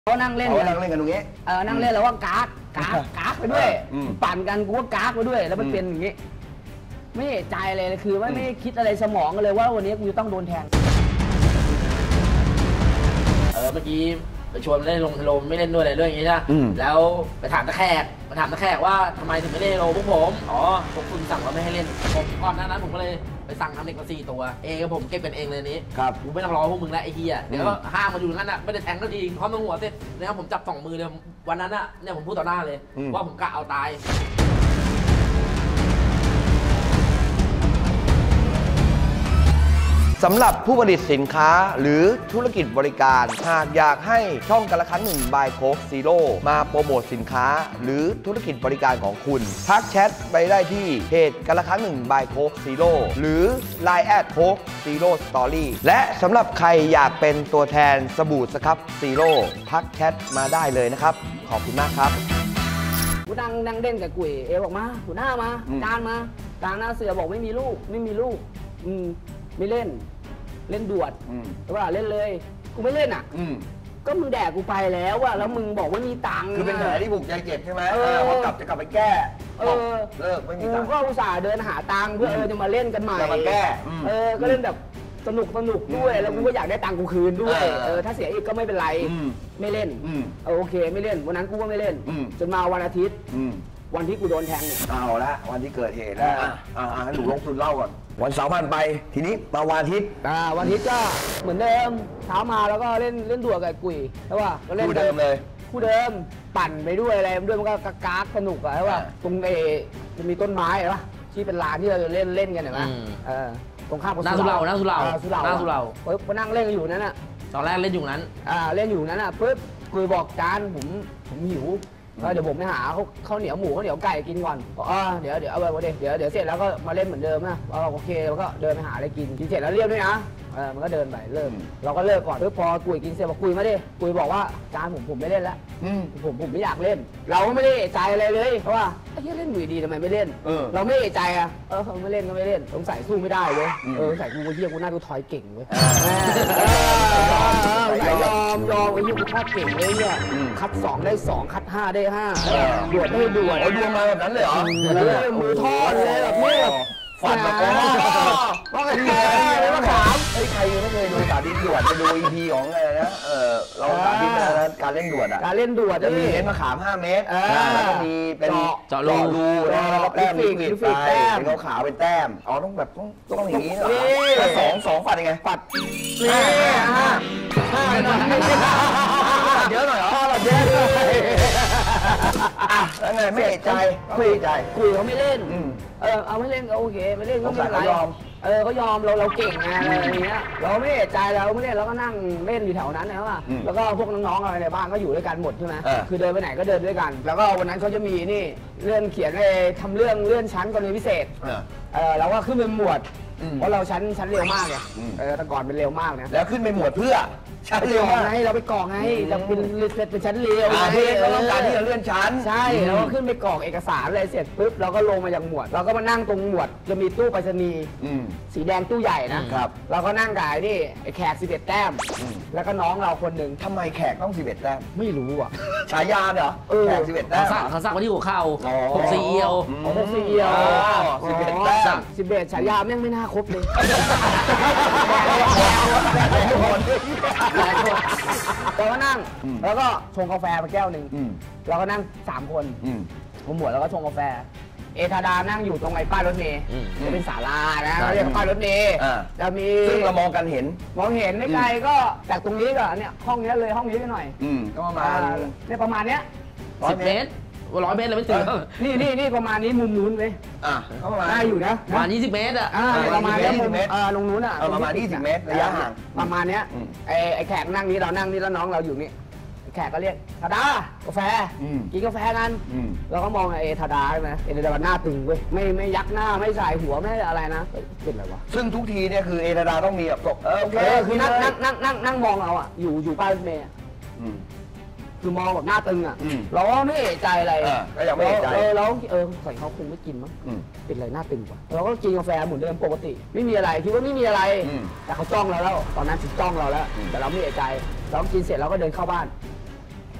เขานั่งเล่นกันตรงนี้นั่งเล่นแล้วว่ากากไปด้วยปั่นกันกูก็กากไปด้วยแล้วมันเป็นอย่างนี้ไม่ใจเลยคือว่าไม่คิดอะไรสมองกันเลยว่าวันนี้กูจะต้องโดนแทงเมื่อกี้ไปชวนเล่นลงไม่เล่นด้วยอะไรด้วยอย่างงี้ใช่แล้วไปถามตะแขกว่าทำไมถึงไม่เล่นโลพวกผมพวกคุณสั่งเราไม่ให้เล่นผมก่อนหน้านั้นผมก็เลยไปสั่งทำเด็กมา4 ตัวเองกับผมเก็บเป็นเองเลยนี้ครับกูไม่ต้องรอพวกมึงแล้วไอ้เหี้ยเดี๋ยวก็ห้ามมาอยู่งั้นน่ะไม่ได้แทงก็ทีพร้อมตรงหัวเสร็จแล้วผมจับ2 มือเลยวันนั้นน่ะเนี่ยผมพูดต่อหน้าเลยว่าผมกะเอาตายสำหรับผู้ผลิตสินค้าหรือธุรกิจบริการหากอยากให้ช่องกันละครั้งหนึ่งบายโค้กซีโร่มาโปรโมทสินค้าหรือธุรกิจบริการของคุณทักแชทไปได้ที่เพจกันละครั้งหนึ่งบายโค้กซีโร่หรือ Line แอดโค้กซีโร่สตอรี่และสำหรับใครอยากเป็นตัวแทนสบู่สครับซีโร่ทักแชทมาได้เลยนะครับขอบคุณมากครับกูนั่งเล่นกับกุ๋ยบอกมาหัวหน้ามาจานมากลางหน้าเสือบอกไม่มีลูกไม่เล่นดวดแต่ว่าเล่นเลยกูไม่เล่นอ่ะก็มึงแดกกูไปแล้วอะแล้วมึงบอกว่ามีตังค์คือเป็นแผลที่ผูกใจเจ็บใช่ไหมพจะกลับไปแก้เลิกไม่มีตังค์ก็อุตส่าห์เดินหาตังค์เพื่อจะมาเล่นกันใหม่จะมาแก้ก็เล่นแบบสนุกด้วยแล้วกูก็อยากได้ตังค์กูคืนด้วยถ้าเสียอีกก็ไม่เป็นไรไม่เล่นโอเคไม่เล่นวันนั้นกูก็ไม่เล่นจนมาวันอาทิตย์วันที่กูโดนแทงเนี่ยเอาละวันที่เกิดเหตุแล้วให้หนูลงทุนเล่าก่อนวันเสาร์ผ่านไปทีนี้มาวันอาทิตย์วันอาทิตย์ก็เหมือนเดิมเช้ามาแล้วก็เล่นดัวกับกุ๋ยใช่ป่ะก็เล่นคู่เดิมเลยคู่เดิมปั่นไปด้วยอะไรด้วยมันก็กากสนุกอะใช่ป่ะตรงจะมีต้นไม้ใช่ป่ะที่เป็นลานที่เราเล่นกันเห็นไหมตรงข้ามกับสุเหร่าก็นั่งเล่นกันอยู่นั้นอะตอนแรกเล่นอยู่นั้นเล่นอยู่นั้นอะปุ๊บกุ๋ยบอกจานผมหิวเดี๋ยวผมไปหาข้าวเหนียวหมูข้าวเหนียวไก่กินก่อนเดี๋ยวเอาไปเดี๋ยวเสร็จแล้วก็มาเล่นเหมือนเดิมนะโอเคแล้วก็เดินไปหาอะไรกินเสร็จแล้วเรียบด้วยนะมันก็เดินไปเริ่มเราก็เลิกก่อนพอกุยกินเสร็จบอกกุยมาดิกุยบอกว่าจานผมไม่เล่นแล้วผมไม่อยากเล่นเราก็ไม่ได้ใจอะไรเลยเพราะว่าไอ้เล่นดีทำไมไม่เล่นเราไม่ใจอ่ะไม่เล่นก็ไม่เล่นสงสัยสู้ไม่ได้เลยใส่กูเฮียกูน่ากูถอยเก่งเว้ยยอมไอ้เฮียกูชอบเก่งเลยเนี่ยคัด2ได้2คัด5ได้5ดวดได้ดวดดวงมาแบบนั้นเลยเหรอมือทอดเลยแบบนี้ฝันแบบว่าไงเลยมาถามใครไม่เคยดูสาธิตดวดไปดู EP ของอะไรนะเราสาธิตการเล่นดวดการเล่นดวดจะมีเล่นมะขาม5 เมตรแล้วก็มีเป็นเจาะรูแล้วก็แต้มลิควิดไปเป็นขาวเป็นแต้มต้องแบบต้องอย่างนี้เหรอ2ฝันยังไงฝัดเยอะหน่อยเยอะแล้วไงไม่ใจคุยเขาไม่เล่นเอาไม่เล่นก็โอเคไม่เล่นก็ไม่เป็นไรก็ยอมเราเก่งไงอะไรอย่างเงี้ยเราไม่ใจเราไม่เล่นเราก็นั่งเล่นอยู่แถวนั้นนะว่าแล้วก็พวกน้องๆอะไรในบ้านก็อยู่ด้วยกันหมดใช่ไหมคือเดินไปไหนก็เดินด้วยกันแล้วก็วันนั้นเขาจะมีนี่เลื่อนเขียนทำเรื่องเลื่อนชั้นกรณีพิเศษเราก็ขึ้นเป็นหมวดเพราะเราชั้นเร็วมากไงแต่ก่อนเป็นเร็วมากนะแล้วขึ้นเป็นหมวดเพื่อชั้นเร็วไงเราไปกรอกไงเราเป็นชั้นเร็วที่เราต้องการที่จะเลื่อนชั้นใช่เราก็ขึ้นไปกรอกเอกสารอะไรเสร็จปุ๊บเราก็ลงมาจากหมวดเราก็มานั่งตรงหมวดจะมีตู้ไปรษณีย์สีแดงตู้ใหญ่นะครับเราก็นั่งกับนี่ไอ้แขก11 แต้มแล้วก็น้องเราคนหนึ่งทำไมแขกต้อง11 แต้มไม่รู้อ่ะฉายาเหรอแขก11 แต้มเขาสั่งมาที่หัวเข่า6 4 เอียว 6 4 เอียว 11 แต้ม 11ฉายาแม่งไม่น่าครบเลยเราก็นั่งแล้วก็ชงกาแฟมาแก้วหนึ่งเราก็นั่ง3 คนผมหมวดแล้วก็ชงกาแฟธาดานั่งอยู่ตรงไอ้ป้ายรถเมล์จะเป็นศาลานะเรียกป้ายรถเมล์จะมีซึ่งเรามองกันเห็นไม่ไกลก็จากตรงนี้ก็เนี่ยห้องนี้เลยห้องนี้ไปหน่อยก็ประมาณเนี่ยประมาณเนี้ย 10 เมตร100 เมตรเลยไม่ถึงนี่ประมาณนี้มุมนู้นเลยประมาณได้อยู่นะประมาณ20 เมตรประมาณนี้มุมลงนู้นประมาณ20 เมตรระยะห่างประมาณเนี้ยไอ้แขกนั่งนี้เรานั่งนี่แล้วน้องเราอยู่นี่แขกก็เรียกธาดากาแฟกินกาแฟกันเราก็มองธาดาใช่ไหมธาดาหน้าตึงเว้ยไม่ยักหน้าไม่ใส่หัวไม่อะไรนะเป็นอะไรวะซึ่งทุกทีเนี่ยคือธาดาต้องมีแบบโอเคคือนั่งมองเราอ่ะอยู่ป้ายรถเมล์คือมองแบบหน้าตึงอ่ะเราก็ไม่ใจอะไรก็ยังไม่ใจเราใส่เขาคงไม่กินมั้งเป็นอะไรหน้าตึงกว่าเราก็กินกาแฟเหมือนเดิมปกติไม่มีอะไรคิดว่าไม่มีอะไรแต่เขาจ้องเราแล้วตอนนั้นถึงจ้องเราแล้วแต่เราไม่ใจเรากินเสร็จเราก็เดินเข้าบ้าน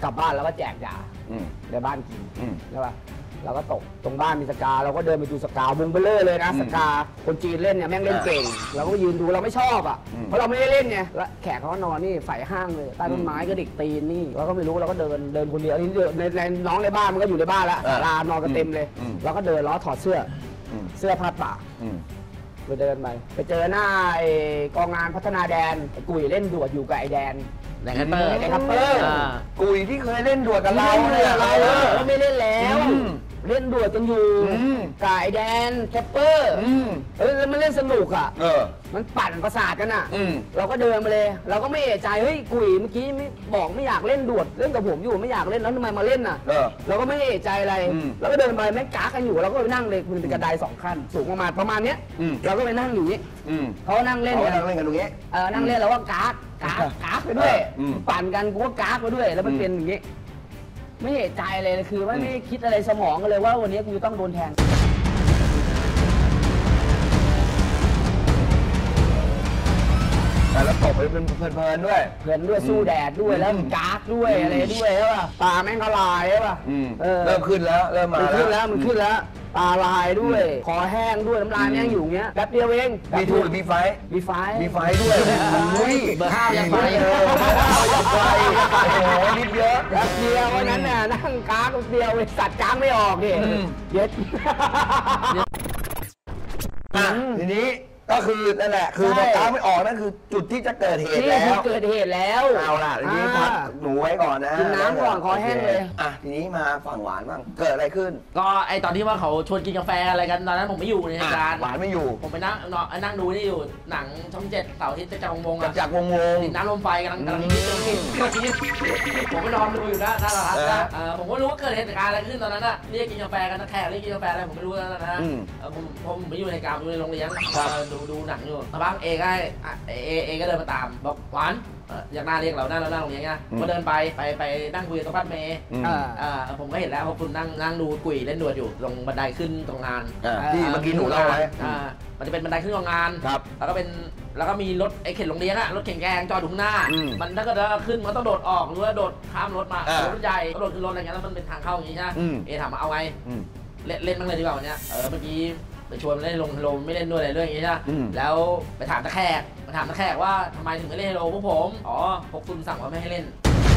กลับบ้านแล้วก็แจกยาในบ้านกินใช่ป่ะเราก็ตกตรงบ้านมีสกาเราก็เดินไปดูสกาวงเบลเลอร์เลยนะสกาคนจีนเล่นเนี่ยแม่งเล่นเก่งเราก็ยืนดูเราไม่ชอบอ่ะเพราะเราไม่ได้เล่นไงแล้วแขกเขาก็นอนนี่ฝ่ายห้างเลยใต้ต้นไม้ก็ดิกตีนนี่เราก็ไม่รู้เราก็เดินคนเดียวนี่ในน้องในบ้านมันก็อยู่ในบ้านแล้วศาลานอนกันเต็มเลยเราก็เดินล้อถอดเสื้อผ้าป่าไปเดินไปเจอหน้ากองงานพัฒนาแดนกุยเล่นดวดอยู่กับไอแดนแดงคัปเปอร์กุยที่เคยเล่นดวดกับเราเนี่ยเราไม่เล่นแล้วเล่นดวดกันอยู่กับไอแดนแคปเปอร์แล้วมันเล่นสนุกอ่ะมันปั่นประสาทกันอ่ะเราก็เดินมาเลยเราก็ไม่เอะใจเฮ้ยกุยเมื่อกี้บอกไม่อยากเล่นดวดเล่นกับผมอยู่ไม่อยากเล่นแล้วทำไมมาเล่นอ่ะเราก็ไม่เอะใจอะไรเราก็เดินไปแม่งกากันอยู่เราก็ไปนั่งเลยมันเป็นกระได2 ขั้นสูงประมาณเนี้ยเราก็ไปนั่งอยู่นี้เขานั่งเล่นกันตรงนี้นั่งเล่นแล้วก็กากไปด้วยปั่นกันกูก็กากไปด้วยแล้วมันเป็นอย่างนี้ไม่เอะใจเลยคือว่าไม่คิดอะไรสมองกันเลยว่าวันนี้กูต้องโดนแทงแล้วตบไปเป็นเพลินๆด้วยสู้แดดด้วยแล้วกากด้วยอะไรด้วยใช่ป่ะตาแม่งก็ลายใช่ป่ะเริ่มขึ้นแล้วเริ่มมาแล้วมันขึ้นแล้วตาลายด้วยคอแห้งด้วยน้ำลายแม่งอยู่เงี้ยแป๊บเดียวเองมีทูหรือมีไฟด้วยเบอร์ 5ยังไฟโอ้โหนิดเยอะแป๊บเดียววันนั้นน่ะนั่งกากเดียวสัตว์กางไม่ออกดิเย็ดทีนี้ก็คือนั่นแหละคือพอกางไม่ออกนั่นคือจุดที่จะเกิดเหตุแล้วเอาล่ะทีนี้พักหนูไว้ก่อนนะกินน้ำก่อนคอแห้งเลยทีนี้มาฝั่งหวานบ้างเกิดอะไรขึ้นก็ไอตอนที่ว่าเขาชวนกินกาแฟอะไรกันตอนนั้นผมไม่อยู่ในเหตุการณ์หวานไม่อยู่ผมไปนั่งดูนี่อยู่หนังช่อง7เสาร์อาทิตย์จากวงจากวงติดน้ำลมไฟกำลังคิดผมไปนอนดูอยู่นะนั่นแหละครับผมก็รู้ว่าเกิดเหตุการณ์อะไรขึ้นตอนนั้นน่ะเรียกกินกาแฟกันนะแขกเรียกกินกาแฟอะไรผมไม่รู้แล้วนะผมไม่อยู่ในการดูในโรงเรียนดูหนังอยู่ตอนบ้างเอก็เดินมาตามบอกหวานอยากหน้าเรียกเราหน้าโรงเรียนไงก็เดินไปนั่งคุยกับป้าเมย์ผมก็เห็นแล้วว่าคุณนั่งดูกุยเล่นดวดอยู่ตรงบันไดขึ้นตรงงานที่เมื่อกี้หนูเล่าไว้มันจะเป็นบันไดขึ้นตรงงานแล้วก็มีรถไอ้เข็นโรงเรียนอะรถเข็นแกงจอดอยู่ข้างหน้ามันถ้าเกิดขึ้นมันต้องโดดออกหรือว่าโดดข้ามรถมารถใหญ่ก็โดดขึ้นรถอะไรเงี้ยแล้วมันเป็นทางเข้าอย่างงี้ใช่ไหมถามมาเอาไงเล่นบ้างเลยดีกว่าวันนี้เมื่อกี้ไปชวนเล่นลงไม่เล่นด้วยอะไรเรื่องอย่างงี้ใช่ไหมแล้วไปถามตะแคกว่าทำไมถึงไม่เล่นโลพวกผมพวกคุณสั่งว่าไม่ให้เล่น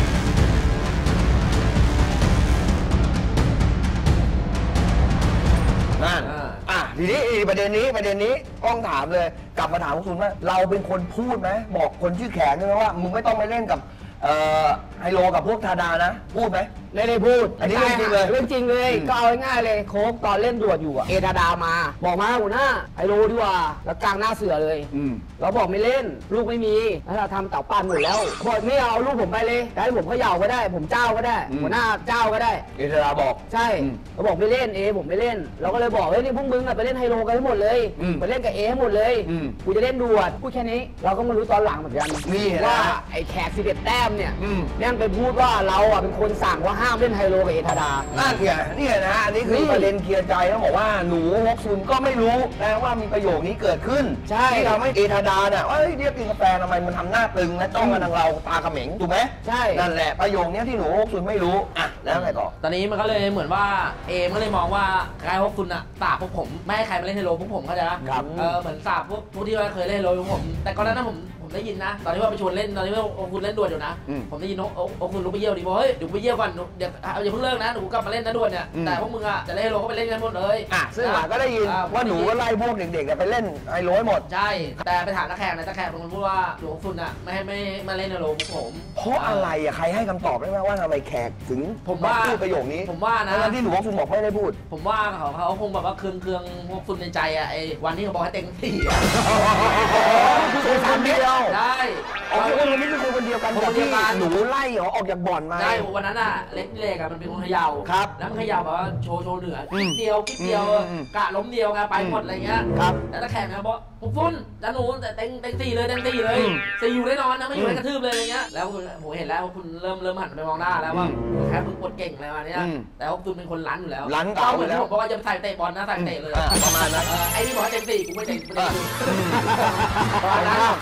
นั่นทีนี้ประเด็นนี้ต้องถามเลยกลับมาถามพวกคุณว่าเราเป็นคนพูดไหมบอกคนชื่อแขกใช่ไหมว่ามึงไม่ต้องไปเล่นกับไฮโลกับพวกธาดานะพูดไหมไม่ได้พูดอันนี้เรื่องจริงเลยก็เอาง่ายๆเลยโค้กตอนเล่นดวดอยู่เอธาดามาบอกมาหัวหน้าไฮโลดีกว่าแล้วกลางหน้าเสือเลยเราบอกไม่เล่นลูกไม่มีแล้วเราทำเต่าปั้นหมดแล้วบอกไม่เอาลูกผมไปเลยได้ผมเขาเหยาก็ได้ผมเจ้าก็ได้หัวหน้าเจ้าก็ได้เอธาดาบอกใช่เราบอกไม่เล่นผมไม่เล่นเราก็เลยบอกเฮ้ยนี่พวกมึงไปเล่นไฮโลกันให้หมดเลยไปเล่นกับให้หมดเลยกูจะเล่นดวดพูดแค่นี้เราก็มารู้ตอนหลังเหมือนกันว่าไอ้แขก11 แต้มเนี่ยนั่งไปพูดว่าเราเป็นคนสั่งว่าห้ามเล่นไฮโลกับเอธาดานี่นะอันนี้คือประเด็นเคลียร์ใจต้องบอกว่าหนูฮกซุนก็ไม่รู้แต่ว่ามีประโยคนี้เกิดขึ้นที่ทำให้เอธาดาเนี่ยเรียกกินกาแฟทำไมมันทำหน้าตึงและจ้องมาทางเราตาเขม็งถูกไหมใช่นั่นแหละประโยคนี้ที่หนูฮกซุนไม่รู้แล้วไงต่อตอนนี้มันก็เลยเหมือนว่ามันก็เลยมองว่าใครฮกซุนสาบพวกผมไม่ให้ใครมาเล่นไฮโลพวกผมเข้าใจไหมเหมือนสาบพวกที่ว่าเคยเล่นไฮโลพวกผมแต่ก่อนหน้านั้นผมได้ยินนะตอนที่ว่าไปชวนเล่นตอนที่ว่าโอคุณเล่นดวลอยู่นะผมได้ยินโอคุณลุกไปเยี่ยวดิบอกเฮ้ยเดี๋ยวไปเยี่ยวก่อนเดี๋ยวอย่าเพิ่งเลิกนะหนูกลับมาเล่นนะดวลเนี่ยแต่พวกมึงจะเล่นไฮโลก็ไปเล่นกันหมดเลยซึ่งก็ได้ยินว่าหนูก็ไล่พวกเด็กๆไปเล่นไฮโลหมดใช่แต่ไปถามตะแคงตะแคงเป็นคนพูดว่าหลวงคุณไม่ให้มาเล่นไฮโลพวกผมเพราะอะไรใครให้คำตอบได้ไหมว่าทำไมแขกถึงผมว่าพูดประโยคนี้ผมว่านะที่หลวงคุณบอกไม่ได้พูดผมว่าเขาคงแบบว่าเคืองพวกคุณในใจไอ้วันที่เขาบอกให้เต็งที่คือคนเดียวใช่คนนี้คือคนเดียวกันกับที่หนูไล่ออกจากบ่อนมาใช่วันนั้นเล็กมันเป็นคนเขย่าครับแล้วมันเขย่าแบบว่าโชว์เหนือกิ๊บเดียวกะล้มเดียวไงไปหมดอะไรเงี้ยครับแล้วตะแคงนะบอกฟุ้นจะหนูแต่เต็งสี่เลยสี่อยู่แน่นอนนะไม่อยู่ให้กระทืบเลยอะไรเงี้ยแล้วผมเห็นแล้วคุณเริ่มหันไปมองหน้าแล้วว่าแค่มึงปวดเก่งอะไรมาเนี้ยแต่ว่าคุณเป็นคนรั้นอยู่แล้วรั้นเก่าอยู่แล้วเพราะว่าจะใส่เตะบอลนะใส่เตะเลยประมาณนั้นไอ้นี่บอกเต็งสี่กูไม่เต็งใช่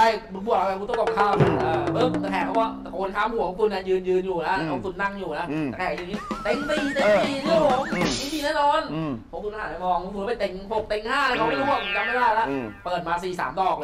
มึงบวกอะไรกูต้องบอกข้ามปึ๊บตะแขกเขาว่าตะโกนข้ามหัวของคุณนะยืนอยู่นะของคุณนั่งอยู่นะตะแขกยืนนี้เต็งตีเรื่องผมตีแน่นอนพวกคุณหันไปมองพวกคุณไปเต็ง6เต็ง5อะไรเขาไม่รู้ผมจำไม่ได้แล้วเปิดมา4-3 ดอกเลย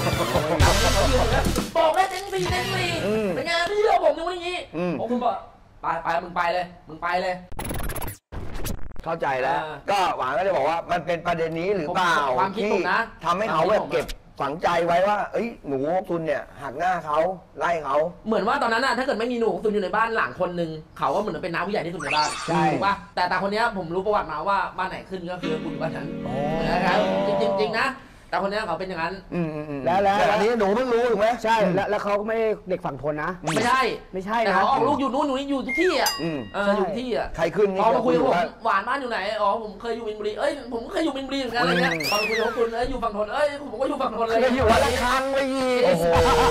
บอกได้เต็ง4เป็นไงพี่เรื่องผมนึกว่าอย่างนี้พวกคุณบอกไปมึงไปเลยเข้าใจแล้วก็หวังก็จะบอกว่ามันเป็นประเด็นนี้หรือเปล่าที่ทำให้เขาแบบเก็บฝังใจไว้ว่าเอ้ยหนูตุนเนี่ยหักหน้าเขาไล่เขาเหมือนว่าตอนนั้นน่ะถ้าเกิดไม่มีหนูตุนอยู่ในบ้านหลังคนหนึ่งเขาก็เหมือนเป็นน้าผู้ใหญ่ที่สุดในบ้านถูกป่ะแต่คนนี้ผมรู้ประวัติมาว่าบ้านไหนขึ้นก็คือคุณบ้านนั้นนะครับจริงนะแต่คนนี้เขาเป็นอย่างนั้นแล้วอันนี้หนูเพิ่งรู้ถูกไหมใช่แล้วเขาก็ไม่เด็กฝั่งทนนะไม่ใช่นะแต่เขาออกลูกอยู่นู่นอยู่ทุกที่อ่ะอยู่ที่อ่ะใครขึ้นพอมาคุยกับผมหวานบ้านอยู่ไหนอ๋อผมเคยอยู่มินบุรีผมเคยอยู่มินบุรีเหมือนกันอะไรเงี้ยพอมาคุยกับคุณอยู่ฝั่งทนผมก็อยู่ฝั่งทนเลยอยู่วันละครั้งไม่ยีโอ้โห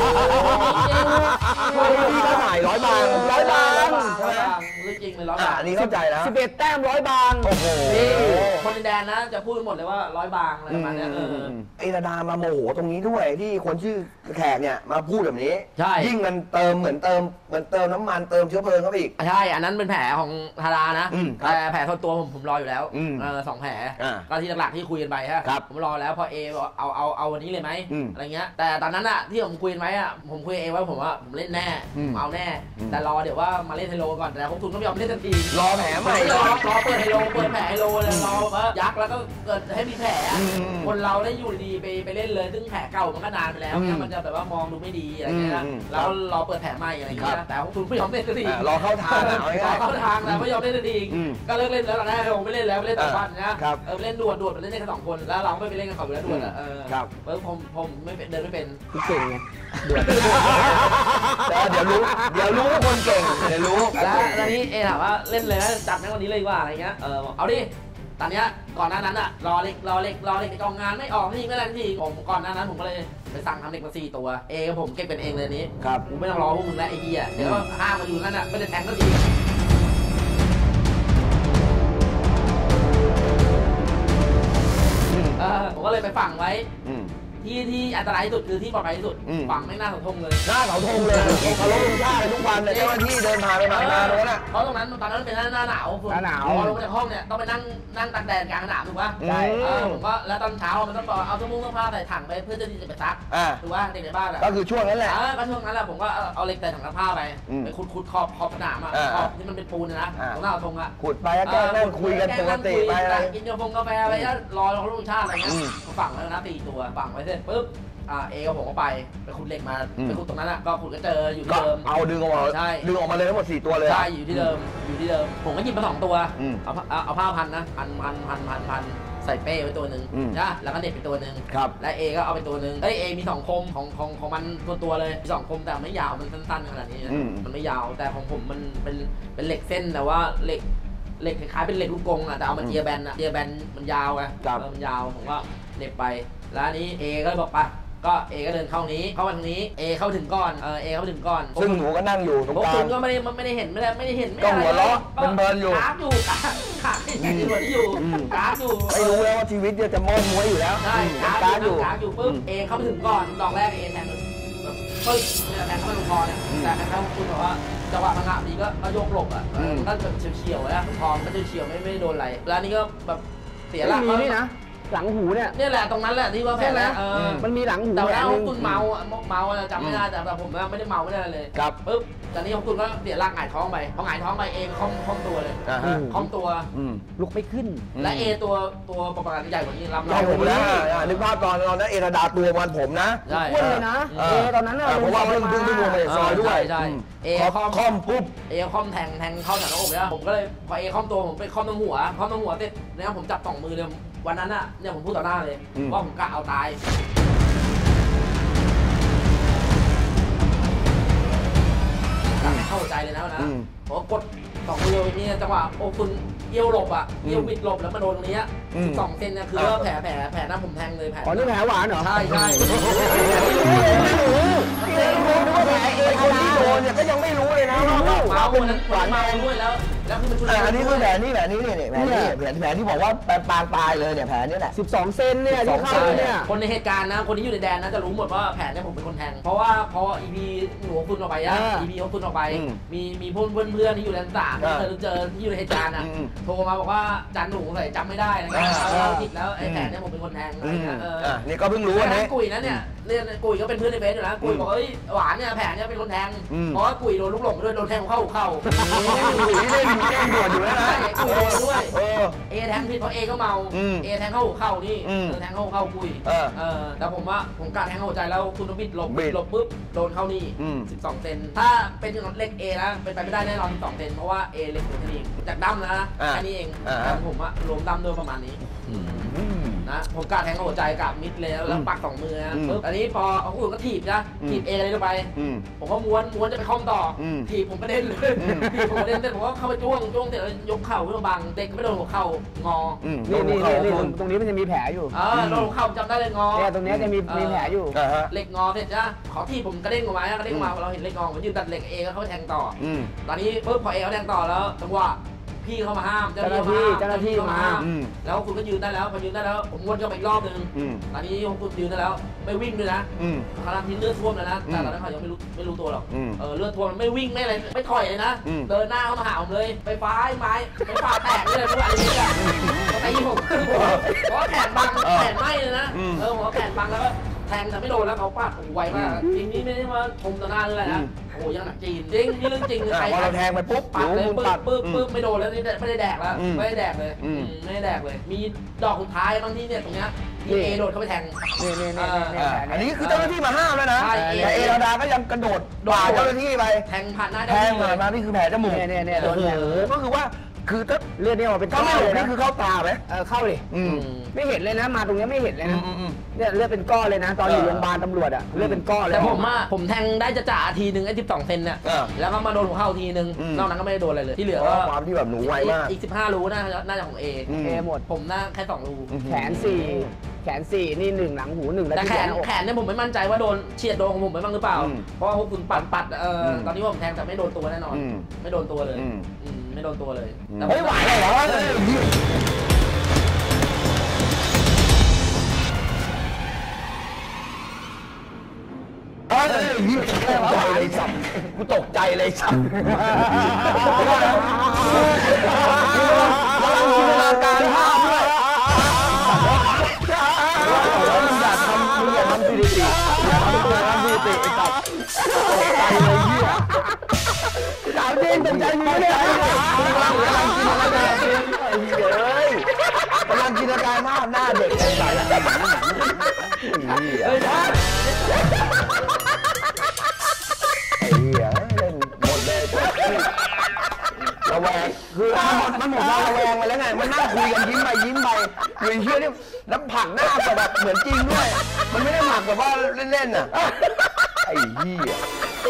พี่ก็หาย100 บาทใช่ไหมเรื่องจริงเลย100 บาทอันนี้เข้าใจแล้ว 11 แต้ม100 บาทโอ้โหคนแดนนะจะพูดหมดเลยว่า100 บาทอะไรประมาณนี้ไอ้ระดามาโมโหตรงนี้ด้วยที่คนชื่อแขกเนี่ยมาพูดแบบนี้ใช่ยิ่งมันเติมเหมือนเติมน้ำมันเติมเชื้อเพลิงเข้าไปอีกใช่อันนั้นเป็นแผลของธารานะแต่แผลส่วนตัวผมรออยู่แล้ว2 แผลก็ที่หลักๆที่คุยกันไปฮะผมรอแล้วพอเอาวันนี้เลยไหมอะไรเงี้ยแต่ตอนนั้นอะที่ผมคุยกันไว้อะผมคุยเองว่าผมเล่นแน่เอาแน่แต่รอเดี๋ยวว่ามาเล่นไฮโลก่อนแต่พวกคุณก็ไม่ยอมเล่นทันทีรอแผลใหม่รอเปิดไฮโลเปิดแผลไฮโลเลยรอยักษ์แล้วก็เกิดให้มีแผลคนเราได้อยู่ดีไปเล่นเลยซึ่งแผลเก่ามันก็นานไปแล้วเนี่ยมันจะแบบว่ามองดูไม่ดีอะไรเงี้ยแล้วรอเปิดแผลใหม่อะไรเงี้ยแต่พวกคุณไม่ยอมเล่นทันทีรอเข้าทางเข้าทางแล้วไม่ยอมเล่นทันทีก็เลิกเล่นแล้วนะผมไม่เล่นแล้วไม่เล่นต่อบ้านนะเล่นด่วนเล่นแค่2 คนแล้วเราไม่ไปเล่นกันเขาไปแล้วด่วนอ่ะผมไม่เดินไม่เป็นเก่งไงด่วนเดี๋ยวรู้ว่าคนเก่งเดี๋ยวรู้แล้วนี้ถามว่าเล่นเลยนะจัดในวันนี้เลยว่าอะไรเงี้ยเอาดิตอนนี้ก่อนหน้านั้นอะรอเล็กในกองงานไม่ออกนี่ก็ได้ทีผมก่อนหน้านั้นผมก็เลยไปสั่งทำเด็กมา4 ตัวกับผมเก็บเป็นเองเลยนี้ครับกูไม่ต้องรอพวกมึงแล้วไอ้เหี้ยเดี๋ยวห้ามมาอยู่นั่นอะไม่ได้แทงก็ทีผมก็เลยไปฝังไว้ที่อันตรายที่สุดคือที่ปลอดภัยที่สุดฝั่งไม่หน้าเสาธงเลยหน้าเสาธงเลยเขาลงท่าทุกวันเลยเจ้าหน้าที่เดินผ่านไปมาตรงนั้นอ่ะเพราะตรงนั้นตอนนั้นเป็นหน้าหนาวพอลงจากห้องเนี่ยต้องไปนั่งตากแดดกลางหนาวถูกป่ะใช่ผมก็แล้วตอนเช้ามันต้องเอาเสื้อผ้าใส่ถังไปเพื่อจะไปซักถูกป่ะเด็กในบ้านอ่ะก็คือช่วงนั้นแหละก็ช่วงนั้นแหละผมก็เอาเหล็กใส่ถังผ้าไปขุดขอบสนามอ่ะขอบที่มันเป็นปูนนะตรงหน้าเสาธงอ่ะขุดไปแล้วแกนั่งคุยกันปกติไปอะไรกินกาแฟอะไรรอเขาลงชาติอะไรเงี้ยฝังแล้วนะ4 ตัวฝังไว้เสร็จปุ๊บกับผมก็ไปขุดเหล็กมาไปขุดตรงนั้นอ่ะก็ขุดก็เจออยู่ที่เดิมเอาดึงออกมาใช่ดึงออกมาเลยทั้งหมด4 ตัวเลยใช่อยู่ที่เดิมผมก็หยิบมา2 ตัวเอาผ้าพันนะพันใส่เป้ไว้ตัวหนึ่งนะแล้วก็เด็ดไปตัวหนึ่งและก็เอาไปตัวหนึ่งมี2 คมของมันตัวเลยมี2 คมแต่ไม่ยาวมันสั้นๆขนาดนี้มันไม่ยาวแต่ของผมมันเป็นเหล็กเส้นแต่ว่าเหล็กคล้ายๆเป็นเหล็กลูกกงอ่ะแต่เอามาเจียแบนมันยาวไงมันยาวผมก็เด็บไปแล้วนี้ก็บอกไปก็ก็เดินเข้านี้เข้ามาทางนี้เข้าถึงก่อนเข้าถึงก่อนซึ่งหนูก็นั่งอยู่ตรงกลางคุณก็ไม่ได้เห็นก็หัวเราะเบิร์นอยู่กราฟอยู่กราฟอยู่ไม่รู้แล้วว่าชีวิตจะมอดมวยอยู่แล้วใช่กราฟอยู่ปุ๊บเข้ามาถึงก่อนดอกแรกแทงปึ๊บแทงเข้าไปตรงคอเนี่ยแต่แทงเข้าคุณบอกว่าจังหวะพังงะดีก็โยกหลบอ่ะมันก็เฉียวๆนะทองก็เฉียวไม่โดนอะไรแล้วนี่ก็แบบเสียหลักนี่นะหลังหูเนี่ยนี่แหละตรงนั้นแหละที่ว่าแพ้แล้วมันมีหลังหูแต่ว่าคุณเมาจำไม่ได้แต่ผมไม่ได้เมาไม่ได้เลยปุ๊บตอนนี้ของคุณก็เสียหลักหงายท้องไปพอหงายท้องไปคล่อมตัวเลยคล่อมตัวลุกไม่ขึ้นและตัวประมาณใหญ่กว่านี้รับเราผมนะนึกภาพตอนนั้นระดาตัวมันผมนะอ้วนเลยนะตอนนั้นเพราะว่าเพิ่งลงไปซอยด้วยใช่คอมปุ๊บคอมแทงเข้าหน้าอกเลยผมก็เลยพอคอมตัวผมไปคอมตรงหัวเสร็จแล้วผมจับ2 มือเลยวันนั้นอะเนี่ยผมพูดต่อหน้าเลยว่าผมกะเอาตายกะไม่เข้าใจเลยนะวันนั้นผมกด2 มือนี่จังหวะโอ้คุณเอี้ยวหลบอะเอี้ยวบิดหลบแล้วมาโดนตรงนี้2 เซนเนี่ยคือแผลนั้นผมแทงเลยแผลอ๋อนี่แผลหวานเหรอใช่แผลคนที่โดนเนี่ยก็ยังไม่รู้เลยนะว่าเมาวันนั้นหวานเมาด้วยแล้วแล้วคือมันชุดอันนี้คือแผนนี่เนี่ยแผนที่บอกว่าปางตายเลยเนี่ยแผนนี้แหละ 12 เซนเนี่ยที่เข้าเนี่ยคนในเหตุการณ์นะคนที่อยู่ในแดนนะจะรู้หมดว่าแผนเนี่ยผมเป็นคนแทงเพราะว่าพอ EP หนูคุณออกไปEP ของคุณออกไปมีเพื่อนที่อยู่ในต่างเจอที่อยู่ในเหตุการณ์นะโทรมาบอกว่าจานหนูใส่จำไม่ได้อะไรเงี้ยเราผิดแล้วไอ้แผนเนี่ยผมเป็นคนแทงอะไรเงี้ยนี่ก็เพิ่งรู้วันนี้กุยนะเนี่ยเรียนกุยก็เป็นเพื่อนในเฟซอยู่นะกุยบอกเฮ้ยหวานเนี่ยแผนเนี่ยเป็นคนแทงเพราะว่ากุยโดนลูกหลงด้วยโดนแทงเข้าเล่นบวชอยู่แล้วนะกุยโดนด้วยเอแทงผิดเพราะเอก็เมาเอแทงเข้านี่แทงเข้ากุยแต่ผมว่าผมกล้าแทงเข้าใจแล้วคุณต้องบิดหลบปุ๊บโดนเข้านี่12 เซนถ้าเป็นเล็ก A นะเป็นไปไม่ได้แน่นอน12 เซนเพราะว่า A เล็กกว่านี้จากดั้มนะอันนี้เองผมว่ารวมดั้มด้วยประมาณนี้นะผมกล้าแทงเข้าหัวใจกับมิดเลยแล้วปัก2 มือนะปุ๊บอันนี้พอเอาคุณก็ถีบนะถีบ A อะไรลงไปผมก็ม้วนจะไปคอมต่อถีบผมประเด็นเลยถีบผมประเด็นเสร็จผมก็เข้าไปจ้วงเสร็จแล้วยกเข่าขึ้นมาบังเด็กไม่โดนหัวเข่างอนี่ตรงนี้มันจะมีแผลอยู่โดนหัวเข่าจำได้เลยงอเนี่ยตรงนี้จะมีแผลอยู่เหล็กงอเสร็จนะขอถีบผมกระเด้งออกมาเราเห็นเหล็กงอผมยืนตัดเหล็ก A ก็เข้าแทงต่อตอนนี้ปุ๊บพอ A เขาแทงต่อแล้วจังหวะพี่เข้ามาห้ามเจ้าหน้าที่มาห้ามแล้วคุณก็ยืนได้แล้วพอยืนได้แล้วผมวนเข้าไปอีกรอบนึงตอนนี้คุณยืนได้แล้วไม่วิ่งด้วยนะขณะที่เลือดท่วมแล้วนะแต่ตอนนั้นเขายังไม่รู้ตัวหรอกเลือดท่วมไม่วิ่งไม่อะไรไม่ถอยเลยนะเดินหน้าเข้ามาหาผมเลยไฟฟ้าไม้ไฟฟ้าแตกเลยทุกอย่างนี้อ่ะตีผมเพราะแขนบังแขนไหม้เลยนะหัวแขนบังแล้วก็แทงแต่ไม่โดนแล้วเขาปาดผมไวมากจริงนี่ไม่ได้มาชมต่อหน้าเลยนะโอ้ยังหนักจีนจริงนี่เรื่องจริงเลยพอเราแทงไปปุ๊บปัดเลยปึ๊บไม่โดนแล้วนี่ไม่ได้แดกแล้วไม่ได้แดกเลยไม่ได้แดกเลยมีดอกสุดท้ายบางที่เนี่ยตรงเนี้ยที่เอโดดเข้าไปแทงอันนี้คือเจ้าหน้าที่มาห้ามแล้วนะแต่เอราดาก็ยังกระโดดด่าเจ้าหน้าที่ไปแทงผ่านหน้าแทงผ่านมานี่คือแผลจมูกเนี่ยโดนแผลก็คือว่าคือถ้าเลือดนี่ออกเป็นก้อนเลยนี่คือเข้าตาไหมเข้าเลยไม่เห็นเลยนะมาตรงนี้ไม่เห็นเลยนะเนี่ยเลือดเป็นก้อนเลยนะตอนอยู่โรงพยาบาลตำรวจอะเลือดเป็นก้อนเลยแต่ผมแทงได้จะจ่าทีนึงไอ้12 เซนเนี่ยแล้วก็มาโดนหัวเข่าทีนึงนอกนั้นก็ไม่ได้โดนอะไรเลยที่เหลือก็ความที่แบบหนูไวมากอีก15 รูน่าจะของ A หมดผมน่าแค่2 รูแขน4นี่1หลังหู1แล้วแต่แขนเนี่ยผมไม่มั่นใจว่าโดนเฉียดโดนของผมไปบ้างหรือเปล่าเพราะว่าพวกคุณปัดตอนนี้ผมแทงแต่ไม่โดนตัวแน่นอนไม่โดนตัวเลยไม่โดนตัวเลยแต่ไม่ไหวเลยเหรอเลยสัตว์กูตกใจเลยสัตว์การภาพด้วยอย่าทำสถิติไอ้สัตว์ตกใจเลยเหี้ยดาวเด้งตกใจมือเนี่ยกำลังจินตนาการมากหน้าเด็กไอ้สัตว์ระแวงคือมันหมดระแวงไปแล้วไงมันนั่งคุยกันยิ้มไปคุยเชื่อเนี่ยแล้วผักหน้าแบบเหมือนจริงด้วยมันไม่ได้หมักแบบว่าเล่นๆน่ะไอ้เหี้ย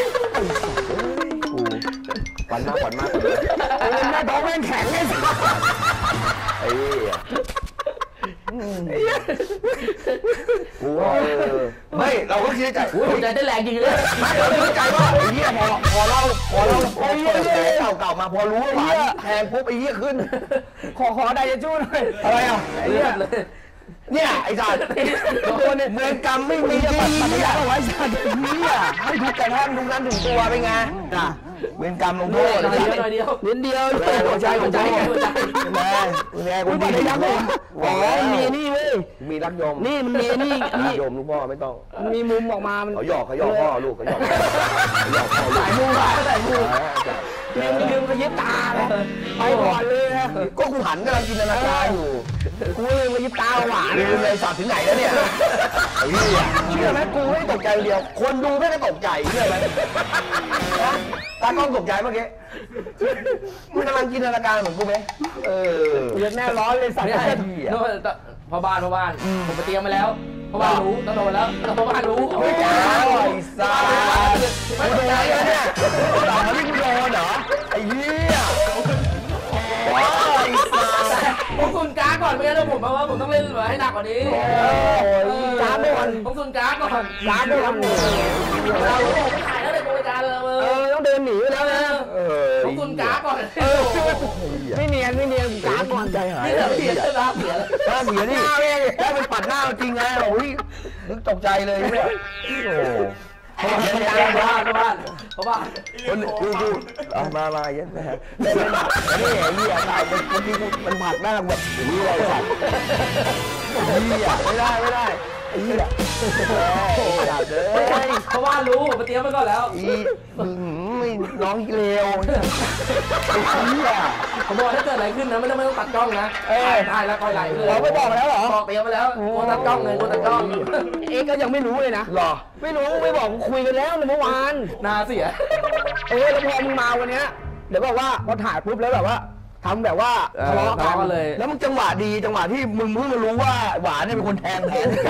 ขวัญมากแม่ท้องแม่งแข็งไอ้สัสไอ้เหี้ยกูไม่เราก็คิดใจหัวใจได้แรงจริงเลยไม่เราคิดใจว่าไอ้เหี้ยพอเราเปิดแผลเก่ามาพอรู้ว่าแทงปุ๊บไอ้เหี้ยขึ้นขอได้จะจู้หน่อยอะไรอ่ะไอ้เหี้ยเนี่ยไอ้สัตว์เมืองกรรมไม่มีจริงเอาไว้สัตว์เนี่ยให้ทุกกระทั่งทุกนั้นถึงตัวไปไงจ้ะเวรกรรมลงโทษเดียวหัวใจแม่กูดีรักยมอ๋อมีนี่เว้ยมีรักยมนี่มันมีนี่รักยมลูกพ่อไม่ต้องมีมุมออกมามันเขาหยอกพ่อลูกเขาหยอกพ่อสายมุมเนี่ยมีลืมกระยิบตาเลยไปก่อนเลยนะก็กูหันกำลังจินตนาการอยู่กูเลยกระยิบตาหวานเลยสัตว์ถึงไหนแล้วเนี่ยเชื่อไหมกูไม่ตกใจเดียวคนดูไม่ได้ตกใจเชื่อไหมตากล้องตกใจเมื่อกี้มันกำลังจินตนาการเหมือนกูไหมเลือดแน่ร้อนเลยสัตว์พ่อบ้านผมไปเตรียมมาแล้วพ่อบ้านรู้ต้องโดนแล้วพ่อบ้านรู้โอ้ยซ่ากูโดนแล้วเนี่ยตอนนี้กูโดนเหรอไอ้เหี้ยผมซุนก้าก่อนไม่งั้นผมว่าผมต้องเล่นให้หนักกว่านี้ก้าไม่วันผมซุนก้าก่อนก้าไม่วันเราไม่ถ่ายแล้วในโครงการเลยต้องเดินหนีไปแล้วนะพวกคุณก้าก่อนไม่เนียนการก่อนใจหายนี่เสียเลยนะเสียเลยถ้าเสียนี่ถ้ามันปัดหน้าจริงไงโอ้ยนึกตกใจเลยเนี่ยโอ้เพราะว่า คนดูเอามาเย็นแม่เล่นหนักนี่ไอ้เหี้ยตายบางทีมันผัดหน้าแบบนี้อะไรสัตว์เหี้ยไม่ได้ไอ้เหี้ยจัดเลยเพราะว่ารู้มาเตรียมไว้ก่อนแล้วไม่น้องเลวไอ้เหี้ยผมบอกถ้าเกิดอะไรขึ้นนะไม่ต้องตัดกล้องนะถ่ายแล้วคอยไหลเลยเราไม่บอกแล้วเหรอบอกเตรียมไปแล้วโกตัดกล้องเลยโกตัดกล้องเอ็กก็ยังไม่รู้เลยนะหรอไม่รู้ไม่บอกคุยกันแล้วเมื่อวานนาเสียแล้วพอมึงมาวันเนี้ยเดี๋ยวบอกว่าพอถ่ายปุ๊บแล้วแบบว่าทำแบบว่าทะเลาะกันเลยแล้วมึงจังหวะดีจังหวะที่มึงเพิ่งมารู้ว่าหวานเนี่ยเป็นคนแทง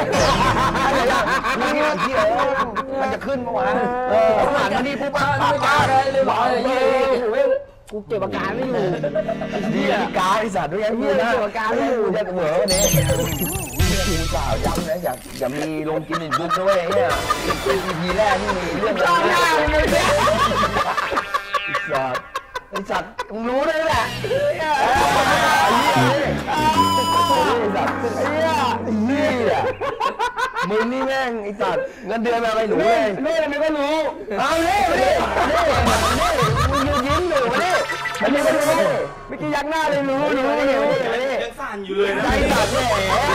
นี่ที่มันจะขึ้นเมื่อวานหวานนี่ปุ๊บป้าเลยหวานกูเก็บอาการไม่อยู่ดีกาไอสัตว์ด้วยไอ้พี่นะจะเหมือวันนี้ทีมสาวย้ำนะอย่ามีลงกินอีกบุ๊กด้วยเนี่ยเป็น EP แรกที่มีเรื่องอะไรไอสัตว์มึงรู้ได้แหละมึงนี่แม่งไอสัตว์เงินเดือนอะไรหนูเลยนี่มันก็รู้เอาเนี่ยมึงยืนยิ้มอยู่นี่มันนี่ไม่รู้เมื่อกี้ยักหน้าเลยรู้ยังสั่นอยู่เลยนะใจสั่นแห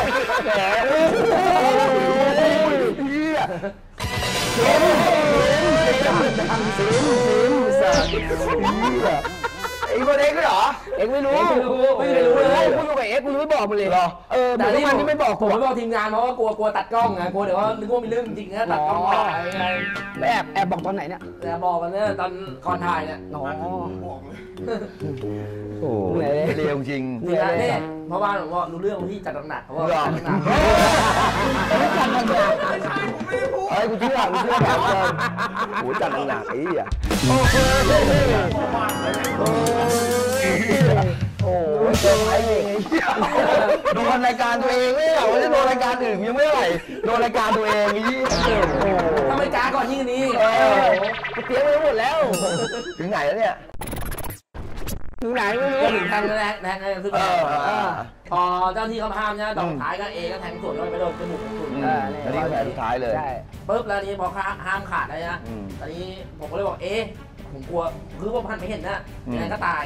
มไอ้คนเอ็กซ์เหรอเอ็กซ์ไม่รู้เลยพูดกับเอ็กซ์กูไม่บอกมันเลยแต่ที่มันไม่บอกผมไม่บอกทีมงานเพราะว่ากลัวตัดกล้องไงกลัวเดี๋ยวว่านึกว่ามีเรื่องจริงนะตัดกล้องไงแอบบอกตอนไหนเนี่ยแต่บอกกันเนี่ยตอนก่อนถ่ายเนี่ยบอกเลยโอ้เร็วจริงนี่เพราะว่าผมว่ารู้เรื่องที่จัดหนักเพราะว่าจัดหนักเฮ้ยกูเชื่อแบบโอ้จัดหนักไอ้เหี้ยโอ้เจอไอ้เองโดนรายการตัวเองไม่เหรอไม่ได้โดนรายการอื่นยังไม่ไหวโดนรายการตัวเองนี่ทำไมจ้าก่อนยิ่งนี้กูเตรียมไว้หมดแล้วถึงไหนแล้วเนี่ยถึงไหนไม่รู้ถึงแทงขึ้นพอเจ้าที่เขาห้ามเนี่ยตอนท้ายก็เอก็แทงสวนไปโดนจมูกสุดอันนี้แผลสุดท้ายเลยปุ๊บแล้วนี้พอห้ามขาดเลยนะตอนนี้ผมก็เลยบอกผมกลัวคือว่าพันไม่เห็นนะยังไงก็ตาย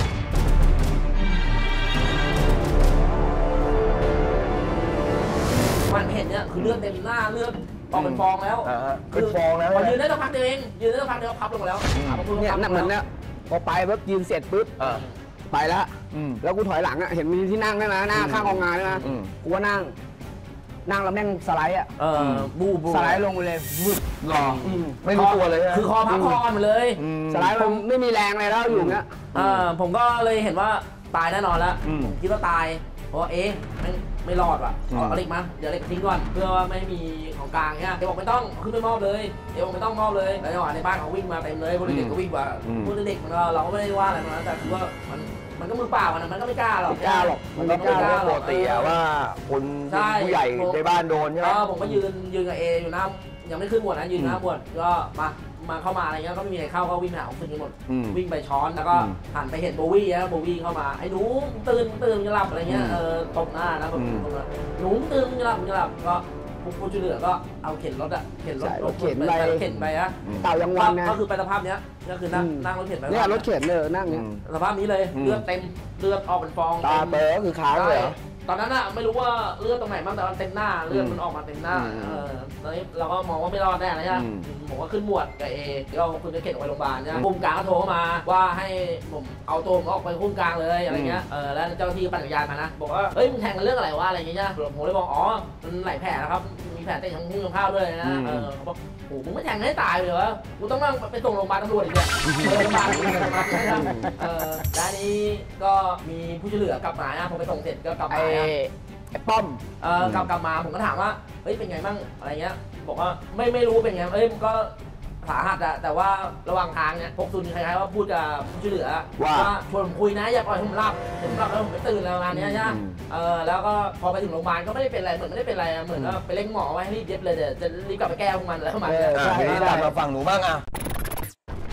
มันเห็นเนี่ยคือเลือดเต็มหน้าเลือดออกเป็นฟองแล้วเป็นฟองแล้วพอยืนได้สักพักเดียวเองยืนได้สักพักเดียวพับลงแล้วเนี่ยนั่นเหมือนเนี่ยพอไปปุ๊บยืนเสร็จปุ๊บไปแล้วแล้วกูถอยหลังอ่ะเห็นมีที่นั่งได้ไหมหน้าข้างกองงานได้ไหมกูว่านั่งแล้วแม่งสไลด์อ่ะบูสไลด์ลงไปเลยหรอไม่รู้ตัวเลยคือคอพับคอมันเลยสไลด์ผมไม่มีแรงเลยแล้วอยู่เนี้ยผมก็เลยเห็นว่าตายแน่นอนแล้วคิดว่าตายเพราะไม่รอดว่ะเอาเหล็กมาเดี๋ยวเหล็กทิ้งก่อนเพื่อว่าไม่มีของกลางเนี่ยเดี๋ยวบอกไม่ต้องขึ้นไปมอบเลยเดี๋ยวไม่ต้องมอบเลยแล้วจังหวะในบ้านเขาวิ่งมาเต็มเลยพวกเด็กก็วิ่งมาพวกเด็กมันเราก็ไม่ได้ว่าอะไรนะแต่คือว่ามันก็มือเปล่ามันก็ไม่กล้าหรอกมันก็ไม่กล้าปกติว่าคนผู้ใหญ่ในบ้านโดนใช่ไหมผมก็ยืนกับเออยู่นะยังไม่ขึ้นบวชนะยืนหน้าบวชก็มาเข้ามาอะไรเงี้ยก็ไม่มีใครเข้าก็วิ่งหาของขึ้นกันหมดวิ่งไปช้อนแล้วก็หันไปเห็นโบวี่โบวี่เข้ามาไอ้หนูตื่นจะหลับอะไรเงี้ยตบหน้านะหนูตื่นจะหลับก็ผู้ช่วยเหลือก็เอาเข็นรถเข็นไปเต่ายังวันนะก็คือไปสภาพเนี้ยก็คือนั่งรถเข็นไปเนี่ยรถเข็นเลยนั่งเนี้ยสภาพนี้เลยเลือดเต็มเลือดออกเป็นฟองตาเต๋อคือค้างเลยตอนนั้นอะไม่รู้ว่าเลือดตรงไหนบ้างแต่มันเต็มหน้าเลือดมันออกมาเต็มหน้าตอนนี้เราก็มองว่าไม่รอดแน่นะใช่ไหมผมก็ขึ้นบวชกับเอก็คุณจะเข็นไปโรงพยาบาลใช่ไหมภูมิกลางก็โทรมาว่าให้ผมเอาตัวผมออกไปภูมิกลางเลยอะไรเงี้ยแล้วเจ้าหน้าที่ปั่นจักรยานมานะบอกว่าเฮ้ยมึงแทงกันเรื่องอะไรวะอะไรเงี้ยผมเลยบอกอ๋อมันไหลแผลนะครับมีแผลเตะทั้งหุ้มข้าวด้วยนะเขาบอกโอ้มึงไม่แทงให้ตายเลยวะกูต้องนั่งไปส่งโรงพยาบาลตำรวจอีกเนี่ยโรงพยาบาลด้านนี้ก็มีผู้ช่วยเหลือกลับมานะพอไปส่งเสร็จก็กลับมาไอ้ป้อมกลับมาผมก็ถามว่าเฮ้ยเป็นไงบ้างอะไรเงี้ยบอกว่าไม่รู้เป็นไงก็สาหัสอะแต่ว่าระหว่างทางเนี่ยพกซุนคล้ายๆว่าพูดกับผู้ช่วยเหลือว่าชวนผมคุยนะอย่าปล่อยผมหลับแล้วผมไปตื่นอะไรประมาณนี้ใช่ไหมแล้วก็พอไปถึงโรงพยาบาลก็ไม่ได้เป็นอะไรเหมือนไม่ได้เป็นอะไรเหมือนก็ไปเร่งหมอไว้ให้รีบเย็บเลยเดี๋ยวจะรีบกลับไปแก้พวกมันแล้วมันทีนี้ตามมาฝั่งหนูบ้างอะ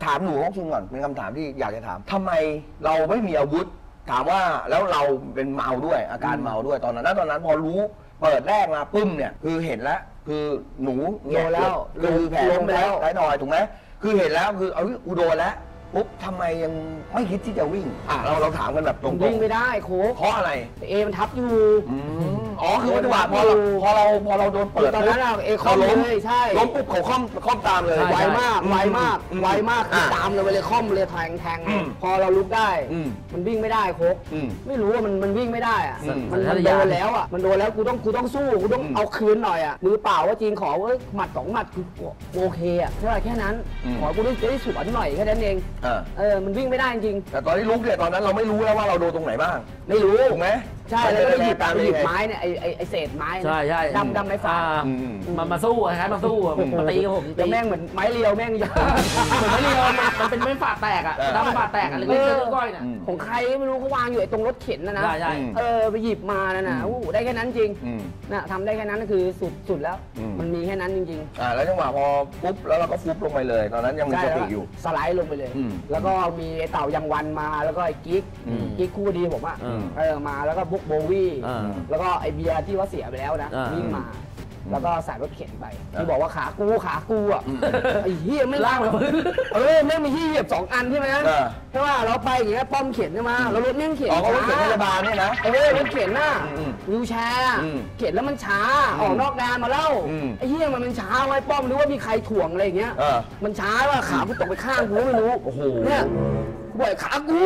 ถามหนูฮกซุนก่อนเป็นคำถามที่อยากจะถามทำไมเราไม่มีอาวุธถามว่าแล้วเราเป็นเมาด้วยอาการเมาด้วยตอนนั้นพอรู้เปิดแรกมาปึ้มเนี่ยคือเห็นแล้วคือหนูโดนแล้วคือแผลล้มแล้วท้ายทอยถูกไหมคือเห็นแล้วคือเอากูโดนแล้วปุ๊บทำไมยังไม่คิดที่จะวิ่งเราถามกันแบบตรงวิ่งไม่ได้โค้กเพราะอะไรเอมันทับอยู่อ๋อคือว่าพอเราโดนเปิดตอนนั้นเอคอมเลยใช่ล้มปุ๊บเขาค่อมตามเลยไวมากคือตามเลยคอมเลยแทงพอเราลุกได้มันวิ่งไม่ได้โค้กไม่รู้ว่ามันวิ่งไม่ได้อะมันโดนแล้วอ่ะมันโดนแล้วกูต้องสู้กูต้องเอาคืนหน่อยอ่ะมือเปล่าว่าจริงขอว่าหมัด2 หมัดคือโอเคอ่ะแค่นั้นขอกูได้สวนหน่อยแค่นั้นเองมันวิ่งไม่ได้จริงแต่ตอนที่ลุกเนี่ยตอนนั้นเราไม่รู้แล้วว่าเราโดนตรงไหนบ้างไม่รู้ถูกไหมใช่แล้วก็หยิบไม้เนี่ยไอเศษไม้ใช่ดำไม้ฟ้ามาสู้ครับมาสู้มาตีกับผมแต่แม่งเหมือนไม้เรียวแม่งยาวเหมือนไม้เรียวมันเป็นไม้ฝาแตกอ่ะดำไม้ฝาแตกอ่ะเล็กๆก้อยเนี่ยของใครไม่รู้เขาวางอยู่ตรงรถเข็นนะใช่ไปหยิบมานะได้แค่นั้นจริงนะทำได้แค่นั้นคือสุดแล้วมันมีแค่นั้นจริงแล้วจังหวะพอปุ๊บแล้วเราก็ฟุบลงไปเลยตอนนั้นยังมีสติอยู่สไลด์ลงไปเลยแล้วก็มีไอเต่ายังวันมาแล้วก็ไอกิ๊กคู่ดีผมอ่ะมาแล้วก็บุ๊กโบวี่แล้วก็ไอเบียร์ที่ว่าเสียไปแล้วนะวิ่งมาแล้วก็ใส่รถเข็นไปที่บอกว่าขากูอ่ะไอ้เหี้ยไม่ล่างกับพื้นไม่มีที่เหยียบ2 อันใช่ไหมใช่ป่ะเราไปอย่างเงี้ยป้อมเข็นใช่ไหมแล้วรถแม่งเข็นรถเข็นพยาบาลเนี่ยนะรถเข็นน่ะวิวแชร์เข็นแล้วมันช้าออกนอกงานมาแล้วไอ้เหี้ยมันช้าไว้ป้อมหรือว่ามีใครถ่วงอะไรอย่างเงี้ยมันช้าว่าขากูตกไปข้างกูไม่รู้เนี่ยบ่อยขากู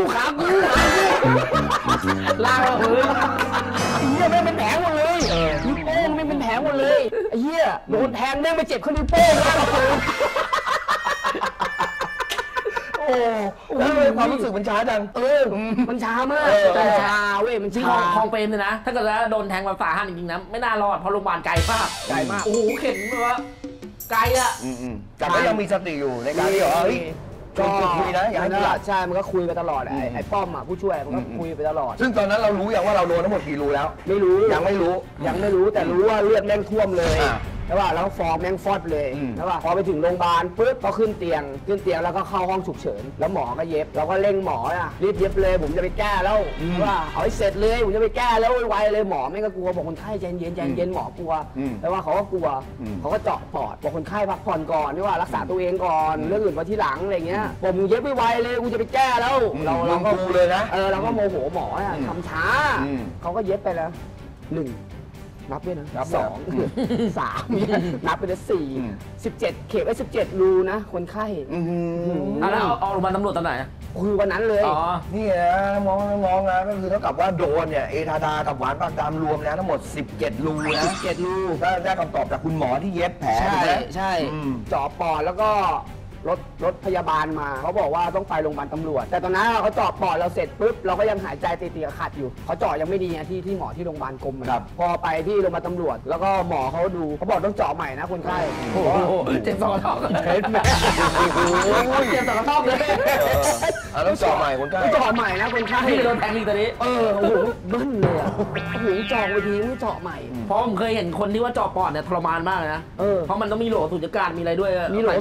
ล่างกับพื้นไอ้เหี้ยไม่เป็นแผลหมดเลยนิ้วโป้งไม่เป็นแผลหมดเลยไอ้เหี้ยโดนแทงแม่งไปเจ็บข้างนิ้วโป้งแล้วความรู้สึกมันช้าจังมันช้ามากแต่ช้าเว้ยมันช้าคลองเปรมเลยนะถ้าเกิดว่าโดนแทงมาสาหัสจริงๆนะไม่น่ารอดเพราะโรงพยาบาลไกลมากโอ้โหเข็นแบบว่าไกลอ่ะแต่ก็ยังมีสติอยู่ในการที่ก็คุยนะอย่างนี้ใช่มันก็คุยไปตลอดไอ้ป้อมผู้ช่วยมันก็คุยไปตลอดซึ่งตอนนั้นเรารู้อย่างว่าเราโดนทั้งหมดกี่รูแล้วไม่รู้ยังไม่รู้แต่รู้ว่าเลือดแม่งท่วมเลยแล้วว่าแล้วฟอร์มแม่งฟอดเลยแล้วว่าพอไปถึงโรงพยาบาลปุ๊บก็ขึ้นเตียงแล้วก็เข้าห้องฉุกเฉินแล้วหมอก็เย็บเราก็เร่งหมอรีบเย็บเลยผมจะไปแก้แล้วว่าเอาให้เสร็จเลยผมจะไปแก้แล้วไวเลยหมอไม่ก็กลัวบอกคนไข้ใจเย็นหมอกลัวแต่ว่าเขาก็กลัวเขาก็เจาะปอดบอกคนไข้พักผ่อนก่อนนี่ว่ารักษาตัวเองก่อนเรื่องอื่นมาทีหลังอะไรเงี้ยผมเย็บไม่ไวเลยกูจะไปแก้แล้วเราก็ดูเลยนะเราก็โมโหหมอทำช้าเขาก็เย็บไปแล้ว1นับด้วยนะ2 3นับไปแล้ว4 17เข็มไอ้17รูนะคนไข้แล้วเอาโรงพยาบาลตำรวจตอนไหนคือวันนั้นเลยนี่นะมองนะก็คือเท่ากับว่าโดนเนี่ยเอทาดากับหวานปากดำรวมแล้วทั้งหมด17รูนะ 17รูก็ได้คำตอบจากคุณหมอที่เย็บแผลใช่เจาะปอดแล้วก็รถพยาบาลมาเขาบอกว่าต้องไปโรงพยาบาลตำรวจแต่ตอนนั้นเขาเจาะปอดเราเสร็จปุ๊บเราก็ยังหายใจตีๆขัดอยู่เขาเจาะยังไม่ดีนะที่หมอที่โรงพยาบาลกรมพอไปที่โรงพยาบาลตำรวจแล้วก็หมอเขาดูเขาบอกต้องเจาะใหม่นะคนไข้เจ็บสองกระทอกเจ็บแม่เจ็บสองกระทอกเลยต้องเจาะใหม่คนไข้เจาะใหม่นะคนไข้ที่โดนแทงอีกตอนนี้โอ้โหเบิ้ลเลยโอ้โหเจาะไปทีไม่เจาะใหม่เพราะผมเคยเห็นคนที่ว่าเจาะปอดเนี่ยทรมานมากเลยนะเพราะมันต้องมีโหลสูญญากาศมีอะไรด้วยมีโหล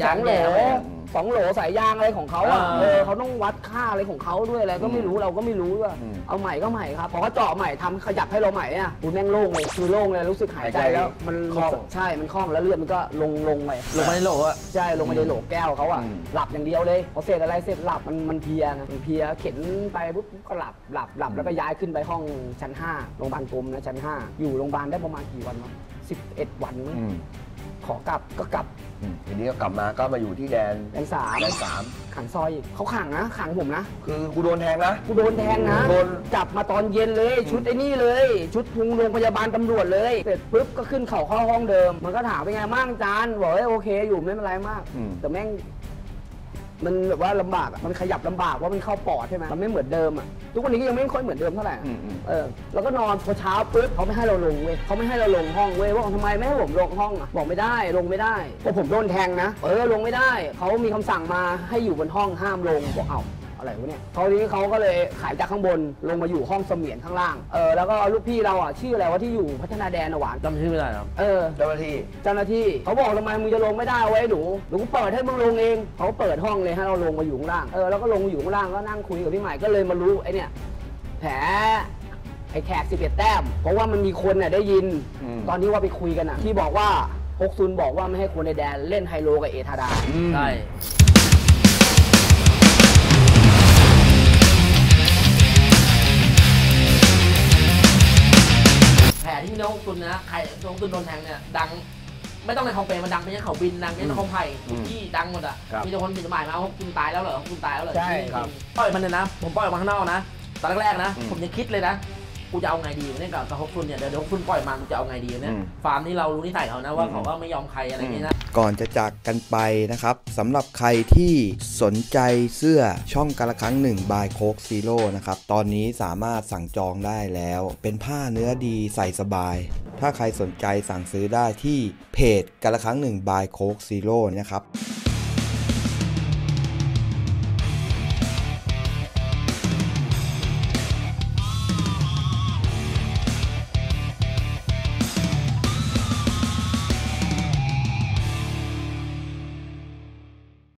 2 โหลสายยางอะไรของเขาเขาต้องวัดค่าอะไรของเขาด้วยอะไรก็ไม่รู้เราก็ไม่รู้ว่าเอาใหม่ก็ใหม่ครับพอเขาเจาะใหม่ทำขยับให้เราใหม่คุณแม่งโล่งเลยคือโล่งเลยรู้สึกหายใจแล้วมันคล่องใช่มันคล่องแล้วเลือดมันก็ลงไปมาในโหลใช่ลงมาในโหลแก้วเขาหลับอย่างเดียวเลยพอเสร็จอะไรเสร็จหลับมันเพลียเข็นไปปุ๊บก็หลับแล้วก็ย้ายขึ้นไปห้องชั้น5โรงพยาบาลกรมนะชั้น5อยู่โรงพยาบาลได้ประมาณกี่วันวะ11 วันมั้งขอกลับก็กลับทีนี้ก็กลับมาก็มาอยู่ที่แดน 3ขังซอยเขาขังนะขังผมนะคือกูโดนแทงนะโดนจับมาตอนเย็นเลยชุดไอ้นี่เลยชุดโรงพยาบาลตำรวจเลยเสร็จปุ๊บก็ขึ้นเข้าห้องเดิมมันก็ถามเป็นไงบ้างจานบอกโอเคอยู่ไม่เป็นไรมากแต่แม่งมันแบบว่าลำบากมันขยับลำบากว่ามันเข้าปอดใช่ไหมมันไม่เหมือนเดิมทุกวันนี้ก็ยังไม่ค่อยเหมือนเดิมเท่าไหร่แล้วก็นอนพอเช้าปุ๊บเขาไม่ให้เราลงเว้ยเขาไม่ให้เราลงห้องเว้ยว่าทำไมไม่ให้ผมลงห้องบอกไม่ได้ลงไม่ได้เพราะผมโดนแทงนะลงไม่ได้เขามีคำสั่งมาให้อยู่บนห้องห้ามลงบอกเอาอะไรวะเนี่ยคราวนี้เขาก็เลยขายจากข้างบนลงมาอยู่ห้องเสมียนข้างล่างแล้วก็ลูกพี่เราอ่ะชื่ออะไรวะที่อยู่พัฒนาแดนหวานจำชื่อไม่ได้ครับเจ้าหน้าที่เจ้าหน้าที่เขาบอกทำไมมึงจะลงไม่ได้ไว้หนูกูเปิดให้มึงลงเองเขาเปิดห้องเลยให้เราลงมาอยู่ข้างล่างแล้วก็ลงมาอยู่ข้างล่างก็นั่งคุยกับพี่ใหม่ก็เลยมารู้ไอ้เนี่ยแผลไอ้แขก11 แต้มเพราะว่ามันมีคนน่ะได้ยินตอนที่ว่าไปคุยกันอ่ะที่บอกว่าฮกซุนบอกว่าไม่ให้คนในแดนเล่นไฮโลกับเอทาดาใช่แผลที่มีน้องตุนนะใครน้องตุนโดนแทงเนี่ยดังไม่ต้องในคลองเปรมันดังไปยังเขาบินดังไปยังคลองไผ่ที่ดังหมดอ่ะมีแต่คนปิดหมายมาว่าคุณตายแล้วเหรอคุณตายแล้วเหรอใช่ครับปล่อยมันเลยนะผมปล่อยออกมาข้างนอกนะตอนแรกๆนะผมยังคิดเลยนะกูจะเอาไงดีเนี่ยกับฮกซุนเนี่ยเดี๋ยวฮกซุนปล่อยมากูจะเอาไงดีเนี่ยฟาร์มนี่เรารู้นิสัยเขานะว่าเขาก็ไม่ยอมใครอะไรอย่างเงี้ยนะก่อนจะจากกันไปนะครับสำหรับใครที่สนใจเสื้อช่องกาละครั้งหนึ่งบายโคกซีโร่นะครับตอนนี้สามารถสั่งจองได้แล้วเป็นผ้าเนื้อดีใส่สบายถ้าใครสนใจสั่งซื้อได้ที่เพจกาละครั้งหนึ่งบายโคกซีโร่นะครับ